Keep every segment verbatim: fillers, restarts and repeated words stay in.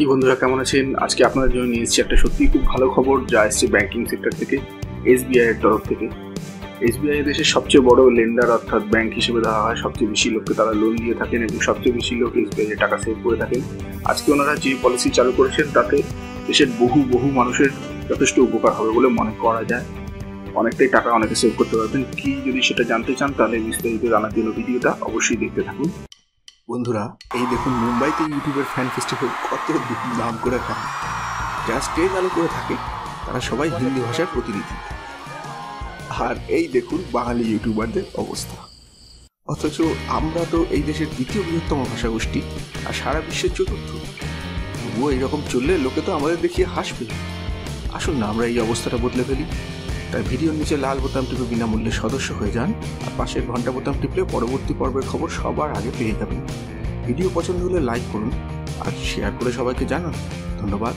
কি বন্ধুরা কেমন আছেন? আজকে আপনাদের জন্য নিয়ে এসেছি একটা সত্যি খুব ভালো খবর, যা এসছে ব্যাংকিং সেক্টর থেকে, এসবিআই এর তরফ থেকে। এসবিআই দেশের সবচেয়ে বড় লেন্ডার, অর্থাৎ ব্যাংক হিসেবে ধরা হয়। সবচেয়ে বেশি লোককে তারা লোন দিয়ে থাকেন এবং সবচেয়ে বেশি লোক এসবিআই এর টাকা সেভ করে থাকেন। আজকে ওনারা যে পলিসি চালু করেছেন তাতে দেশের বহু বহু মানুষের যথেষ্ট উপকার হবে বলে মনে করা যায়। অনেকটাই টাকা অনেকে সেভ করতে পারবেন। কি যদি সেটা জানতে চান তাহলে বিস্তারিত জানার জন্য ভিডিওটা অবশ্যই দেখতে থাকুন। বন্ধুরা, এই দেখুন মুম্বাইতে ইউটিউবের ফ্যান ফেস্টিভ্যাল কত নাম করে থাকে। যারা স্টেজ আলো করে থাকে তারা সবাই হিন্দি ভাষার প্রতিনিধি। আর এই দেখুন বাঙালি ইউটিউবারদের অবস্থা। অথচ আমরা তো এই দেশের দ্বিতীয় বৃহত্তম ভাষাগোষ্ঠী আর সারা বিশ্বের চতুর্থ। তবুও এইরকম চললে লোকে তো আমাদের দেখিয়ে হাসবে। আসুন না আমরা এই অবস্থাটা বদলে ফেলি। তাই ভিডিওর নিচে লাল বোতাম টিপে বিনামূল্যে সদস্য হয়ে যান, আর পাশের ঘন্টা বোতাম টিপলে পরবর্তী পর্বের খবর সবার আগে পেয়ে যাবেন। ভিডিও পছন্দ হলে লাইক করুন আর শেয়ার করে সবাইকে জানান। ধন্যবাদ।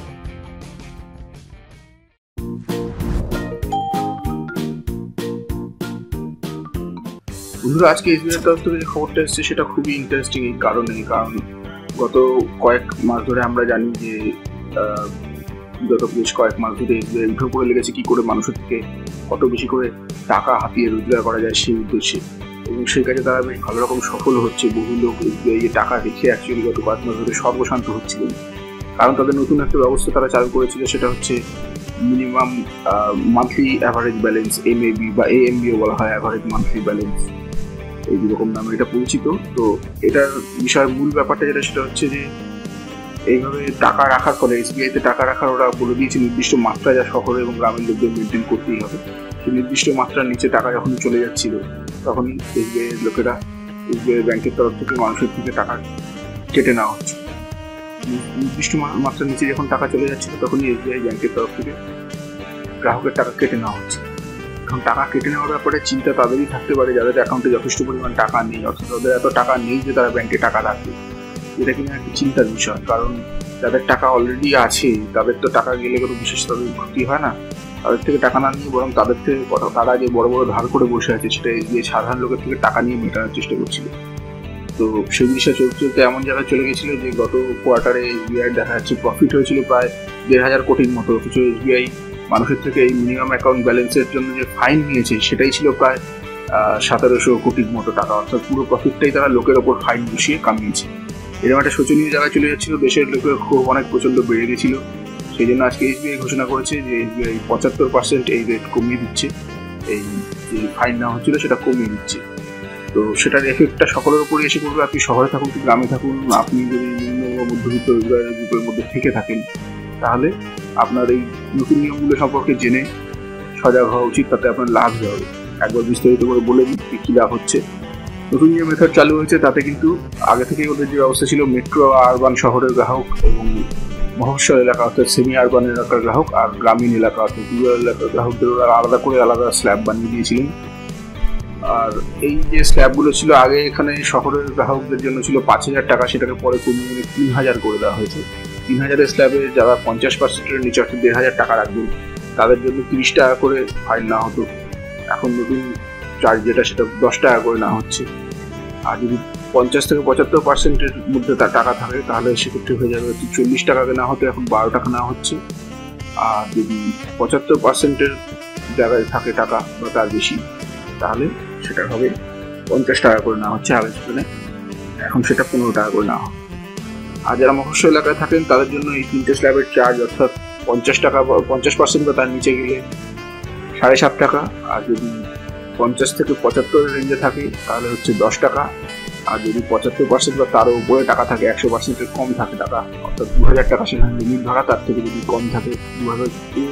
বন্ধুরা, আজকে এসবিআই তরফ থেকে যে খবরটা এসেছে সেটা খুবই ইন্টারেস্টিং এই কারণে, কারণ গত কয়েক মাস ধরে আমরা জানি যে গত বেশ কয়েক মাস ধরে এসবিআই উঠে পড়ে লেগেছে কি করে মানুষের থেকে কত বেশি করে টাকা হাতিয়ে রোজগার করা যায় সেই উদ্দেশ্যে, এবং সেই কাজে তারা বেশ ভালো রকম সফল হচ্ছে। বহু লোক এসবিআই এ টাকা রেখে অ্যাকচুয়ালি গত কয়েক মাস ধরে সর্বশান্ত হচ্ছিলেন, কারণ তাদের নতুন একটা ব্যবস্থা তারা চালু করেছিল। সেটা হচ্ছে minimum monthly average balance, M A B বা এ এম বিও বলা হয়, অ্যাভারেজ মান্থলি ব্যালেন্স, এই যেরকম নামে এটা পরিচিত। তো এটার বিষয়ের মূল ব্যাপারটা যেটা সেটা হচ্ছে যে এইভাবে টাকা রাখার ফলে এসবিআইতে টাকা রাখার ওরা বলে দিয়েছে নির্দিষ্ট মাত্রা যা শহরে এবং গ্রামের লোকদের মেনটেন করতেই হবে। সেই নির্দিষ্ট মাত্রার নিচে টাকা যখন চলে যাচ্ছিল তখনই এসবিআই এর লোকেরা এসবিআই ব্যাংকের তরফ থেকে মানুষের থেকে টাকা কেটে নেওয়া হচ্ছে। নির্দিষ্ট মাত্রার নিচে যখন টাকা চলে যাচ্ছিল তখনই এসবিআই ব্যাংকের তরফ থেকে গ্রাহকের টাকা কেটে নেওয়া হচ্ছে। এখন টাকা কেটে নেওয়ার ব্যাপারে চিন্তা তাদেরই থাকতে পারে যাদের অ্যাকাউন্টে যথেষ্ট পরিমাণ টাকা নেই, অর্থাৎ তাদের এত টাকা নেই যে তারা ব্যাংকে টাকা রাখবে। এটা কিনা একটা চিন্তার বিষয়, কারণ যাদের টাকা অলরেডি আছে তাদের তো টাকা গেলে কোনো বিশেষ তাদের ক্ষতি হয় না। তাদের থেকে টাকা না নিয়ে বরং তাদের থেকে তারা যে বড় বড় ধার করে বসে আছে সেটা এসবিআই সাধারণ লোকের থেকে টাকা নিয়ে মেটানোর চেষ্টা করছিল। তো সেই বিষয়ে চলতে চলতে এমন জায়গায় চলে গেছিল যে গত কোয়ার্টারে এসবিআই দেখা যাচ্ছে প্রফিট হয়েছিল প্রায় দেড় হাজার কোটির মতো, অথচ এসবিআই মানুষের থেকে এই মিনিমাম অ্যাকাউন্ট ব্যালেন্সের জন্য যে ফাইন নিয়েছে সেটাই ছিল প্রায় সতেরোশো কোটির মতো টাকা, অর্থাৎ পুরো প্রফিটটাই তারা লোকের ওপর ফাইন বসিয়ে কামিয়েছে। এরকম একটা শোচনীয় জায়গাা চলে যাচ্ছিল, দেশের লোকের ক্ষোভ অনেক প্রচণ্ড বেড়ে গেছিল। সেই জন্য আজকে এসবিআই ঘোষণা করেছে যে এসবিআই পঁচাত্তর পার্সেন্ট এই রেট কমিয়ে দিচ্ছে, এই যে ফাইন নেওয়া হচ্ছিল সেটা কমিয়ে দিচ্ছে। তো সেটার এফেক্টটা সকলের উপরই এসে পড়বে। আপনি শহরে থাকুন কি গ্রামে থাকুন, আপনি যদি নিম্ন মধ্যবিত্ত রোজগারের গ্রুপের মধ্যে থেকে থাকেন তাহলে আপনার এই নতুন নিয়মগুলো সম্পর্কে জেনে সজাগ হওয়া উচিত, তাতে আপনার লাভ হবে। একবার বিস্তারিত করে বলে দিই কী লাভ হচ্ছে। নতুন যে মেথড চালু হয়েছে তাতে কিন্তু আগে থেকেই ওদের যে ব্যবস্থা ছিল মেট্রো আরবান শহরের গ্রাহক এবং মফস্বল এলাকা অর্থাৎ সেমি আরবান এলাকার গ্রাহক আর গ্রামীণ এলাকা অর্থাৎ রুরাল এলাকার গ্রাহকদের ওরা আলাদা করে আলাদা স্ল্যাব বানিয়ে দিয়েছিলেন। আর এই যে স্ল্যাবগুলো ছিল আগে এখানে শহরের গ্রাহকদের জন্য ছিল পাঁচ হাজার টাকা, সেটাকে পরে কমিয়ে তিন হাজার করে দেওয়া হয়েছে। তিন হাজারের স্ল্যাবে যারা পঞ্চাশ পার্সেন্টের নিচে অর্থাৎ দেড় হাজার টাকা রাখবেন তাদের জন্য তিরিশ টাকা করে ফাইন নেওয়া হতো। এখন নতুন চার্জ যেটা সেটা দশ টাকা করে নেওয়া হচ্ছে। আর যদি পঞ্চাশ থেকে পঁচাত্তর পার্সেন্টের মধ্যে তার টাকা থাকে তাহলে সেক্ষেত্রে হয়ে যাবে চল্লিশ টাকাকে নেওয়া হতো, এখন বারো টাকা নেওয়া হচ্ছে। আর যদি পঁচাত্তর পার্সেন্টের জায়গায় থাকে টাকা বা তার বেশি তাহলে সেটা হবে পঞ্চাশ টাকা করে নেওয়া হচ্ছে আগে সেখানে, এখন সেটা পনেরো টাকা করে নেওয়া হবে। আর যারা মফস্বল এলাকায় থাকেন তাদের জন্য এই তিনটে স্ল্যাবের চার্জ অর্থাৎ পঞ্চাশ টাকা পঞ্চাশ পার্সেন্ট বা তার নিচে গেলে সাড়ে সাত টাকা, আর যদি পঞ্চাশ থেকে পঁচাত্তরের রেঞ্জে থাকে তাহলে হচ্ছে দশ টাকা, আর যদি পঁচাত্তর পার্সেন্ট বা তারও উপরে টাকা থাকে একশো পার্সেন্টের কম থাকে টাকা অর্থাৎ দু হাজার টাকা সেখানে লিমিট ধরা, তার থেকে যদি কম থাকে দু হাজার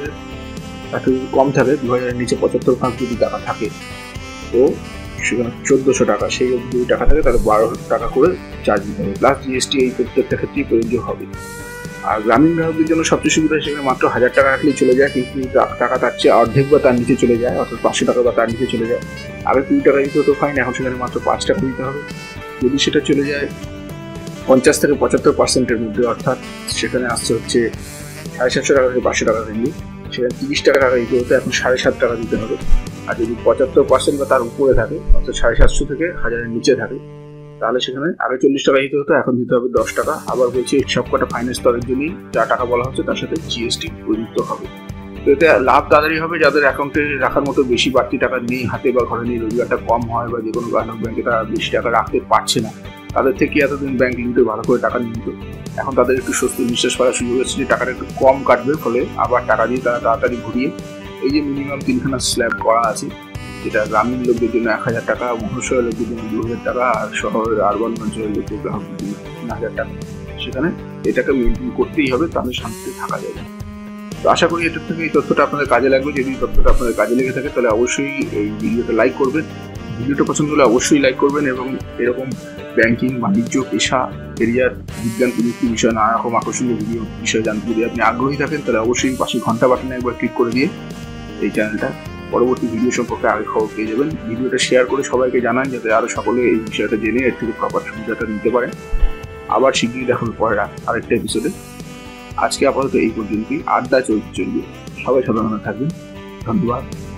তার থেকে যদি কম থাকে দু হাজারের নিচে পঁচাত্তর ভাগ যদি টাকা থাকে তো সেখানে চোদ্দোশো টাকা, সেই যদি টাকা থাকে তাহলে বারো টাকা করে চার্জ দিতে হবে, প্লাস জিএসটি এই প্রত্যেকটা ক্ষেত্রেই প্রযোজ্য হবে। আর গ্রামীণ গ্রাহকদের জন্য সবচেয়ে সুবিধা সেখানে মাত্র হাজার টাকা রাখলেই চলে যায়, কিন্তু টাকা তার চেয়ে অর্ধেক বা তার নিচে চলে যায় অর্থাৎ পাঁচশো টাকা বা তার নিচে চলে যায়। আগে কুড়ি টাকা দিতে হতো ফাইন, এখন সেখানে মাত্র পাঁচ টাকা দিতে হবে। যদি সেটা চলে যায় পঞ্চাশ থেকে পঁচাত্তর পার্সেন্টের মধ্যে অর্থাৎ সেখানে আসছে হচ্ছে সাড়ে সাতশো টাকা থেকে পাঁচশো টাকা রেঞ্জে, সেখানে তিরিশ টাকা টাকা দিতে হতো, এখন সাড়ে সাত টাকা দিতে হবে। আর যদি পঁচাত্তর পার্সেন্ট বা তার উপরে থাকে অর্থাৎ সাড়ে সাতশো থেকে হাজারের নিচে থাকে তাহলে সেখানে আগে চল্লিশ টাকা দিতে হতো, এখন দিতে হবে দশ টাকা। আবার বলছে সবকটা ফাইন্যান্স স্তরের জন্যই যা টাকা বলা হচ্ছে তার সাথে জিএসটি প্রযুক্ত হবে। তো এতে লাভ তাদেরই হবে যাদের অ্যাকাউন্টে রাখার মতো বেশি বাড়তি টাকা নেই হাতে, বা ঘরে নেই, রোজগারটা কম হয়, বা যে কোনো গ্রাহক ব্যাংকে তারা বেশি টাকা রাখতে পারছে না। তাদের থেকে এতদিন ব্যাংক লিমিটে ভালো করে টাকা নিত, এখন তাদের একটু স্বস্তি নিঃশ্বাস করার সুযোগ হচ্ছে যে টাকাটা একটু কম কাটবে, ফলে আবার টাকা দিয়ে তারা তাড়াতাড়ি ঘুরিয়ে এই যে মিনিমাম তিনখানা স্ল্যাব করা আছে, যেটা গ্রামীণ লোকদের জন্য এক হাজার টাকা, মহাশয় লোকদের জন্য দু হাজার টাকা, আর শহরের আরবান অঞ্চলের লোকদের গ্রাহকদের জন্য তিন হাজার টাকা, সেখানে এটাকে মেনটেন করতেই হবে, তাহলে শান্তিতে থাকা যাবে। তো আশা করি এটার থেকে এই তথ্যটা আপনাদের কাজে লাগবে। যদি তথ্যটা আপনাদের কাজে লেগে থাকে তাহলে অবশ্যই এই ভিডিওটা লাইক করবেন। ভিডিওটা পছন্দ হলে অবশ্যই লাইক করবেন, এবং এরকম ব্যাংকিং, বাণিজ্য, পেশা, কেরিয়ার, বিজ্ঞান, প্রযুক্তি বিষয়ে নানা রকম আকর্ষণীয় ভিডিও বিষয়ে জানতে যদি আপনি আগ্রহী থাকেন তাহলে অবশ্যই পাশে ঘন্টা বাটনে একবার ক্লিক করে দিয়ে এই চ্যানেলটা পরবর্তী ভিডিও সম্পর্কে আগে খবর পেয়ে যাবেন। ভিডিওটা শেয়ার করে সবাইকে জানান যাতে আরও সকলে এই বিষয়টা জেনে এর থেকে প্রপার সুবিধাটা নিতে পারেন। আবার শীঘ্রই দেখার পরে আরেকটা এপিসোডে। আজকে আপাতত এই পর্যন্তই। আড্ডা চলতে চলবে। সবাই সাধারণ থাকবেন। ধন্যবাদ।